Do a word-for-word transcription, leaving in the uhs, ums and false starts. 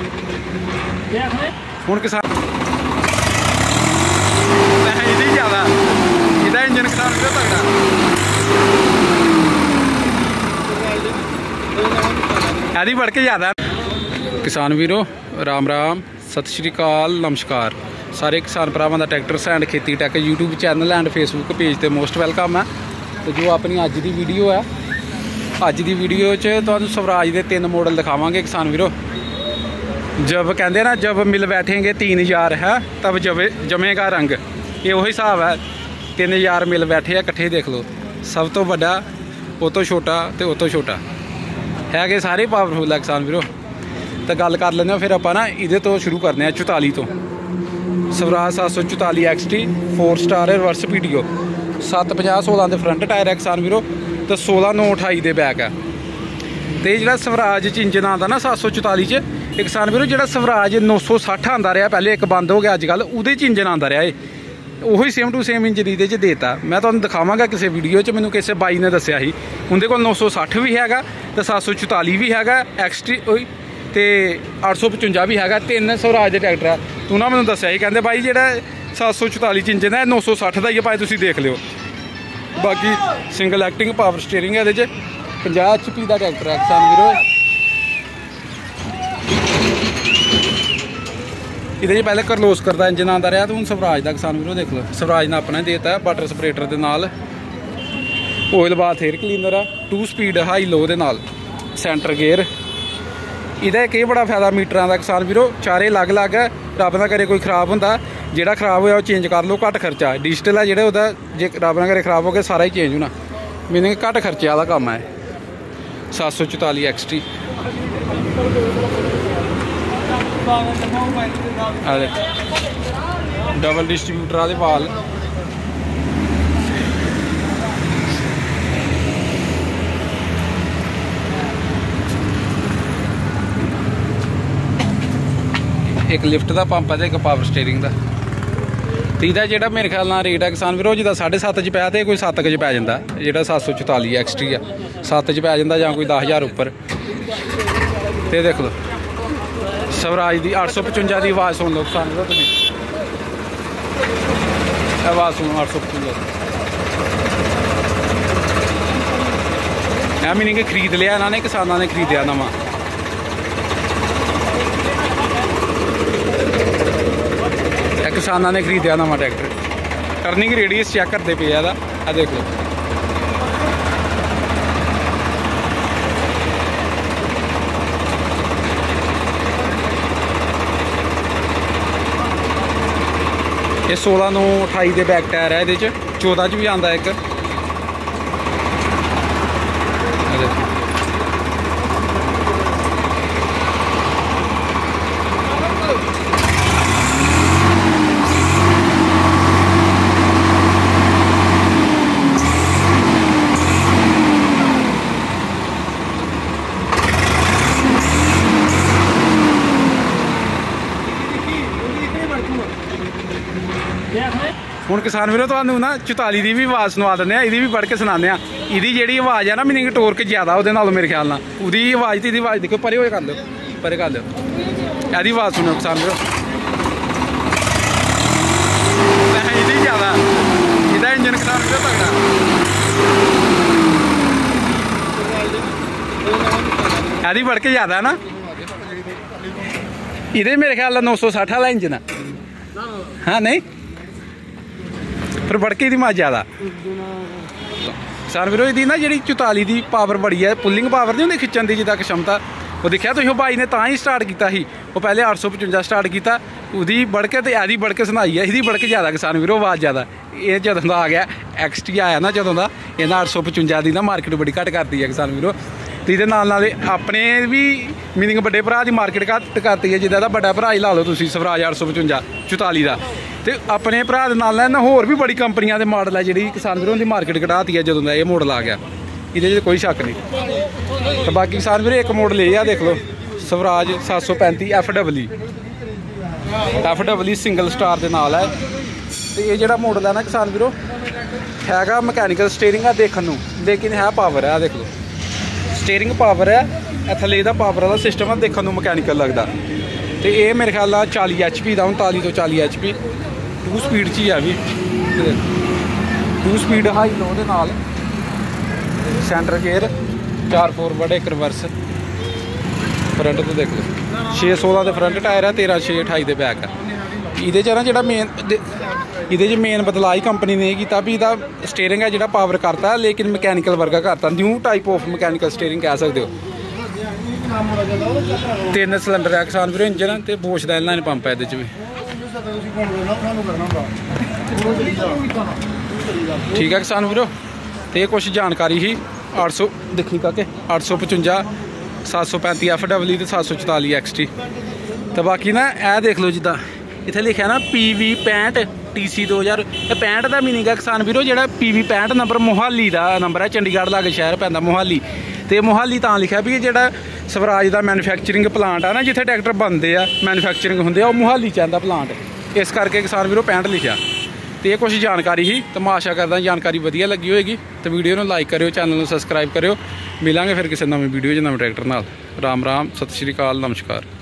ਹੁਣ किसान ਇਹਦੀ ਜ਼ਿਆਦਾ ਇਹਦਾ ਇੰਜਨ ਕਿਸਾਨ ਵੀਰੋ ਤਗੜਾ ਇਹਦੀ ਵੜ ਕੇ ਜ਼ਿਆਦਾ। किसान वीरो राम राम सत श्री अकाल नमस्कार सारे किसान भरावां दा ट्रैक्टर्स एंड खेती tech YouTube channel and Facebook page ते मोस्ट वेलकम है। तो जो अपनी अज की वीडियो है अज की वीडियो च तुहानूं स्वराज के तीन मॉडल दिखावांगे किसान वीरो। जब कहते ना जब मिल बैठेंगे तीन यार है तब जब जमेगा रंग, ये वही हिसाब है। तीन यार मिल बैठे है इकट्ठे देख लो, सब तो बड़ा वो तो छोटा तो वो तो छोटा है कि सारे पावरफुल है किसान वीरो। तो गल कर लें फिर आप ना ये तो शुरू करने चौताली तो स्वराज सत्त सौ चौताली X T four star reverse P D O सत्त पंजाह सोलह के फ्रंट टायर है किसान वीरो, तो सोलह नौ अठाई के बैक है। तो जो स्वराज च इंजन आता ना सत्त सौ चौताली च किसान वीरो, जो स्वराज नौ सौ सठ आता रहा पहले एक बंद हो गया अजकल, वो इंजन आता रहा है वही सेम टू सेम इंजन ये देता। मैं तुहानूं दिखावांगा किसी वीडियो च, मैनूं किसी बाई ने दस्सिया ही उनके कोल नौ सौ सठ भी हैगा तो सत्त सौ चौताली भी हैगा एक्स टी तो अठ सौ पचवंजा भी हैगा, तीन स्वराज के ट्रैक्टर है। तू ना मैंने दस्सिया ही कहते भाई जो सत्त सौ चौताली च इंजन है नौ सौ सठ का ही है, भाई तुसीं देख लिओ। बाकी सिंगल एक्टिंग पावर स्टीयरिंग है, ये पचास एच पी का ट्रैक्टर है किसान वीरो। ये पहले करलोस करता इंजन आता रहा, तो हूँ स्वराज का किसान वीरो देख लो। स्वराज ने अपना देता है वाटर स्प्रेटर के नाल, ऑयल बाथ एयर क्लीनर है, टू स्पीड हाई लो के नाल, सेंटर गेयर। इहदा एक बड़ा फायदा मीटरां दा किसान वीरो, चारे अलग अलग है। रब ना करे कोई खराब होंदा, जिहड़ा खराब होया चेंज कर लो, घट खर्चा है। डिजिटल है जिहड़ा ओहदा जे रब ना करे खराब हो गया सारा ही चेंज होना, मीनिंग घट खर्चे वाला काम है। सत्त सौ चौताली एक्स टी डबल डिस्ट्रीब्यूटर वाले वाल, एक लिफ्ट का पंप है, एक पावर स्टीयरिंग का। तो यदा जो मेरे ख्याल ना रेट है किसान वीरो, जिदा साढ़े सत्त च पाया तो कोई सत्त च पै जाता, जो सत्त सौ चौताली एक्स टी है सत्त च पै जाता, या कोई दस हज़ार उपर। तो देख लो स्वराज की अठ सौ पचवंजा की आवाज़ सुन लो किसान वीरो, तुम आवाज़ सुनो अठ सौ पचवंजा। है मीनिंग खरीद लिया इन्होंने, किसानों ने खरीदया नवा। किसानों ने खरीदया नवा ट्रैक्टर, टर्निंग रेडियस चेक करते पे आ देख लो। ये सोलह नौ अठाई के बैक टायर है, ये चौदह च भी आता एक। हूँ किसान वीरो तो ना चौताली की भी आवाज़ सुना दें, ये भी पढ़ के सुनाने। यदी जी आवाज़ है ना मीनिंग टोरक ज़्यादा वो मेरे ख्याल ना, वो आवाज़ तो आवाज़ देखो परे हो कर लो, परे कर लो। यदि आवाज़ सुनो किसान वीरो, यदी ज़्यादा यदा इंजन किसान वीरो तगड़ा। यदि बढ़ के ज़्यादा ना, ये मेरे ख्याल नौ सौ सठ वाला इंजन है। हाँ नहीं फिर बड़के की माज ज़्यादा किसान वीरो। यदि ना जी चौताली की पावर बड़ी है, पुलिंग पावर नहीं होंगी खिंचन की जिदा क्षमता, वो देखा तुम भाई ने तो ही स्टार्ट किया ही, वो पहले अठ सौ पचवंजा स्टार्ट किया, वही बढ़के तो यदी बढ़के सुनाई है, यदी बढ़के ज़्यादा किसान वीरो आवाज़ ज़्यादा। ये जदों का आ गया एक्स टी आया ना, जदों का इन्हें अठ सौ पचवंजा की ना मार्केट बड़ी घट करती है किसान वीरो। तो ये नाल नाल अपने भी मीनिंग बड़े भरा की मार्केट घट करती है, जिदा बड़ा भरा ही ला लो तुम स्वराज अठ सौ पचवंजा चौताली का। तो अपने भरा नाल ना होर भी बड़ी कंपनियां के मॉडल है जी किसान वीरों की मार्केट घटाती है जदों का ये मॉडल आ गया, ये कोई शक नहीं। तो बाकी किसान वीरो एक मॉडल ये देख लो स्वराज सत्त सौ पैंती एफ डबली एफ डबली सिंगल स्टार के नाल है। तो ये जो मॉडल है ना किसान वीरो हैगा मकैनिकल स्टेयरिंग है देखने, लेकिन है पावर है, देख लो स्टेयरिंग पावर है, थले का पावर वाला सिस्टम है, देखने मकैनिकल लगता। तो ये मेरे ख्याल ਨਾਲ चाली एच पी का उनताली तो चाली एच पी टू स्पीड च ही है भी टू स्पीड हाई लो दे नाल सेंटर गेयर चार फॉरवर्ड एक रिवर्स फ्रंट तो देख लो छे सोलह के फ्रंट टायर है तेरह छे अठाई के बैक है ये ना जो मेन ये मेन बदलाव ही कंपनी ने किया भी इसका स्टेयरिंग है जो पावर करता है लेकिन मैकेनिकल वर्गा करता new type of mechanical steering कह सकते हो। तीन सिलेंडर है किसान वीरो इंजन तो बोश का इनलाइन पंप है ये भी ठीक है किसान वीरो। तो ये कुछ जानकारी ही अठ सौ देखी का अठ सौ पचवंजा सत्त सौ पैंती एफ डबल्यू तो सत्त सौ चौताली एक्स टी। तो बाकी ना यह देख लो जिदा इतने लिखा ना पी वी पैंठ टी सी दो हज़ार पैंठ का मीनिंग है किसान वीरो जो पी वी पैंठ नंबर मोहाली का नंबर है चंडीगढ़ लागे शहर पैंदा मोहाली। तो मोहाली तो लिखा भी जो स्वराज का मैनुफैक्चरिंग प्लांट है ना जिथे ट्रैक्टर बनते हैं मैनुफैक्चरिंग होंगे वो मोहाली च आंदा प्लांट इस करके किसान वीरो पैंठ लिखा। तो ये कुछ जानकारी ही तो मैं आशा करदा जानकारी वधिया लगी होएगी तो वीडियो को लाइक करो चैनल को सबसक्राइब करो। मिलांगे फिर किसी नवी वीडियो नवे ट्रैक्टर नाल। राम राम सत श्री अकाल नमस्कार।